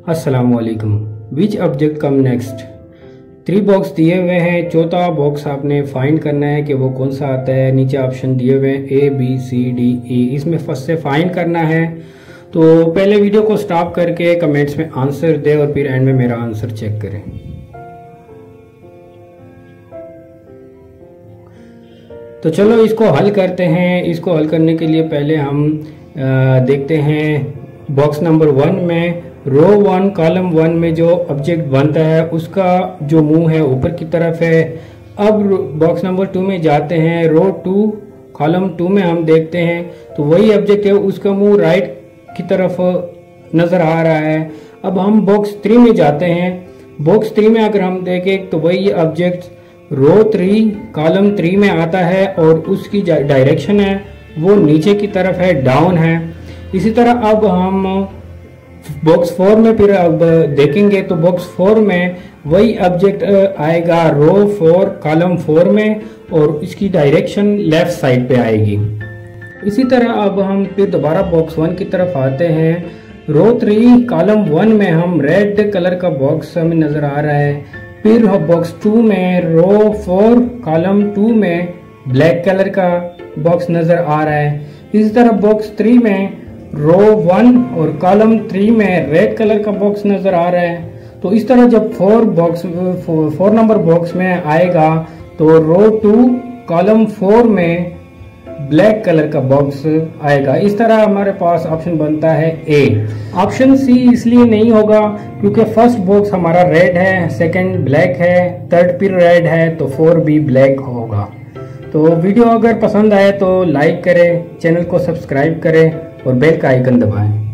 अस्सलामुअलैकुम। Which object come next. 3 box दिए हुए हैं, चौथा बॉक्स आपने फाइंड करना है कि वो कौन सा आता है। नीचे ऑप्शन दिए हुए हैं A B C D E, इसमें फर्स्ट से फाइंड करना है। तो पहले वीडियो को स्टॉप करके कमेंट्स में आंसर दे और फिर एंड में मेरा आंसर चेक करें। तो चलो इसको हल करते हैं। इसको हल करने के लिए पहले हम देखते हैं बॉक्स नंबर 1 में रो 1 कॉलम 1 में जो ऑब्जेक्ट बनता है उसका जो मुंह है ऊपर की तरफ है। अब बॉक्स नंबर 2 में जाते हैं, रो 2 कॉलम 2 में हम देखते हैं तो वही ऑब्जेक्ट है, उसका मुंह राइट की तरफ नजर आ रहा है। अब हम बॉक्स 3 में जाते हैं। बॉक्स 3 में अगर हम देखें तो वही ऑब्जेक्ट रो 3 कॉलम 3 में आता है और उसकी डायरेक्शन है वो नीचे की तरफ है, डाउन है। इसी तरह अब हम बॉक्स 4 में फिर अब देखेंगे तो बॉक्स 4 में वही ऑब्जेक्ट आएगा रो 4 कॉलम 4 में और इसकी डायरेक्शन लेफ्ट साइड पे आएगी। इसी तरह अब हम फिर दोबारा बॉक्स 1 की तरफ आते हैं। रो 3 कॉलम 1 में हम रेड कलर का बॉक्स हमें नजर आ रहा है। फिर बॉक्स 2 में रो 4 कॉलम 2 में ब्लैक कलर का बॉक्स नजर आ रहा है। इसी तरह बॉक्स 3 में रो 1 और कॉलम 3 में रेड कलर का बॉक्स नजर आ रहा है। तो इस तरह जब 4 नंबर बॉक्स में आएगा तो रो 2 कॉलम 4 में ब्लैक कलर का बॉक्स आएगा। इस तरह हमारे पास ऑप्शन बनता है ए। ऑप्शन सी इसलिए नहीं होगा क्योंकि फर्स्ट बॉक्स हमारा रेड है, सेकंड ब्लैक है, थर्ड फिर रेड है, तो 4 भी ब्लैक होगा। तो वीडियो अगर पसंद आए तो लाइक करें, चैनल को सब्सक्राइब करें और बेल का आइकन दबाएं।